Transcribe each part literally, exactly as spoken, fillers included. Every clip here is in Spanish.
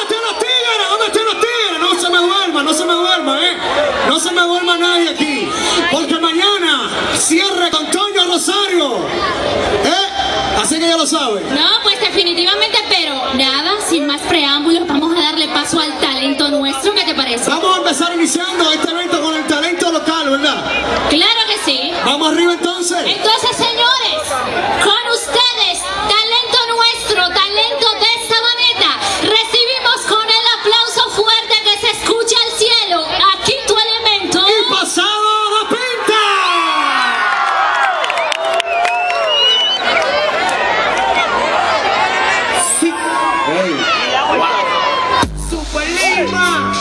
¿Dónde están los tigres? ¿Dónde están los tigres? No se me duerma, no se me duerma, ¿eh? No se me duerma nadie aquí. Porque mañana cierre con Toño Rosario. ¿Eh? Así que ya lo saben. No, pues definitivamente, pero nada, sin más preámbulos, vamos a darle paso al talento nuestro. ¿Qué te parece? Vamos a empezar iniciando este evento con el talento local, ¿verdad? Claro que sí. Vamos arriba entonces. Entonces, señores, con ustedes, talento nuestro, talento de Sabaneta. Recibimos con el aplauso fuerte que se escucha al cielo. Aquí tu elemento. Y pasado la pinta. Sí. Hey. Super Lima.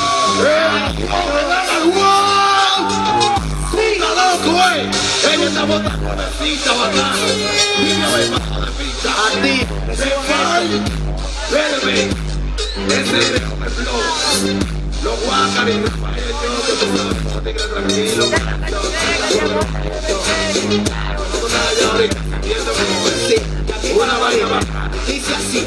Ella está botando una cita bacana. Y me voy pasando de pista. A ti. Se va. Verde. Ese es el flow. Los guacares. Que tú sabes cómo te quedas tranquilo. Una vaina bacana. Dice así.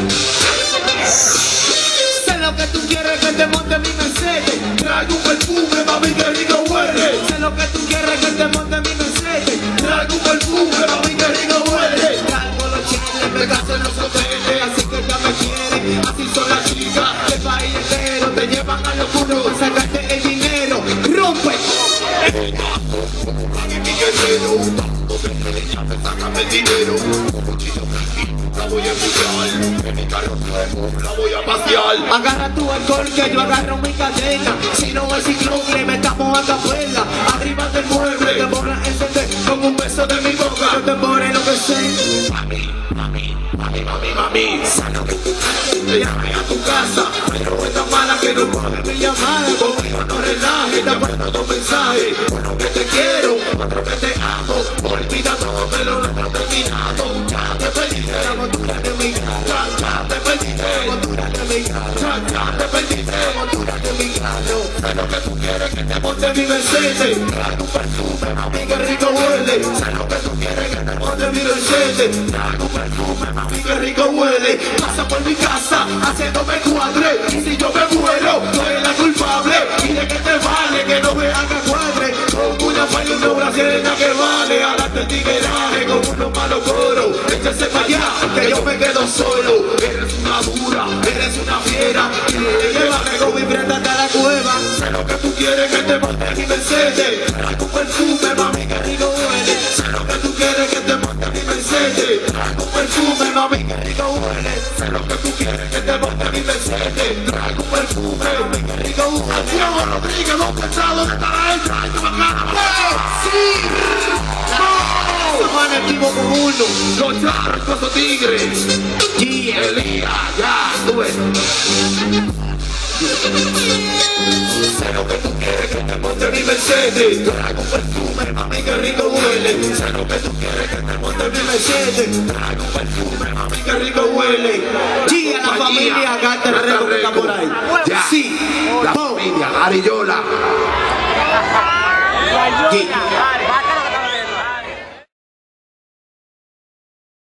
Sé lo que tú quieres que te monte mi Mercedes. Traigo un perfume, mami, que rico huele. Sé lo que tú quieres que te monte mi Mercedes. Traigo un perfume, mami, que rico huele. Traigo los chiles, me gasto en los hoteles. Así que ya me quieren, así son las chicas. El país entero te llevan a locura para sacarte el dinero. ¡Rompe! Mami, mi guerrero. Sácame el dinero. La voy a empujar, en mi carro nuevo, la voy a pasear. Agarra tu alcohol que yo agarro mi cadena. Si no es ciclope, metamos a capela. Arriba del mueble, te borra encender con un beso de mi boca. Yo te pone lo que sé. Mami, mami, mami, mami, mami. Sano que tú te llame a tu casa. Pero esta mala que no coge mi llamada. Conmigo no relaje, te mando dos mensajes. Uno que te quiero, otro que te amo. Olvida todo, pero no he terminado. Ya te perdí. La montura de mi gata, ya te perdiste. La montura de mi gata, ya te perdiste. La montura de mi gata. Sé lo que tú quieres que te monte mi Mercedes. Traigo un perfume, mami, que rico huele. Sé lo que tú quieres que te monte mi Mercedes. Traigo un perfume, mami, que rico huele. Pasa por mi casa, haciéndome cuadre. Y si yo me muero, tú eres la culpable. Y de que te vale que no me haga cuadre. Con una falda y una brasileña que vale. Alante el tigueraje con unos malos coros. Échese para allá, que yo me quedo solo. Eres una dura, eres una fiera. Y llévame con mi prenda hasta la cueva. Sé lo que tú quieres que te monte mi Mercedes. Traigo un perfume, mami, que rico huele. Sé lo que tú quieres que te monte mi Mercedes. Traigo un perfume, mami, que rico huele. Sé lo que tú quieres que te monte mi Mercedes. Traigo un perfume, mami, que rico huele. Diego Rodríguez, los pesados de estará él. Traigo bacana. ¡Sí! Man, equipo con uno, los charcos o tigres. Yeah. Elías, ya, tú ves. Sé lo que tú quieres que te monte mi Mercedes. Traigo un perfume, mami, que rico huele. Sé lo que tú quieres que te monte mi Mercedes. Traigo un perfume, mami, que rico huele. Gia, la familia Gata el Rego que está por ahí. Ya. Sí, La familia Ariola. Gia.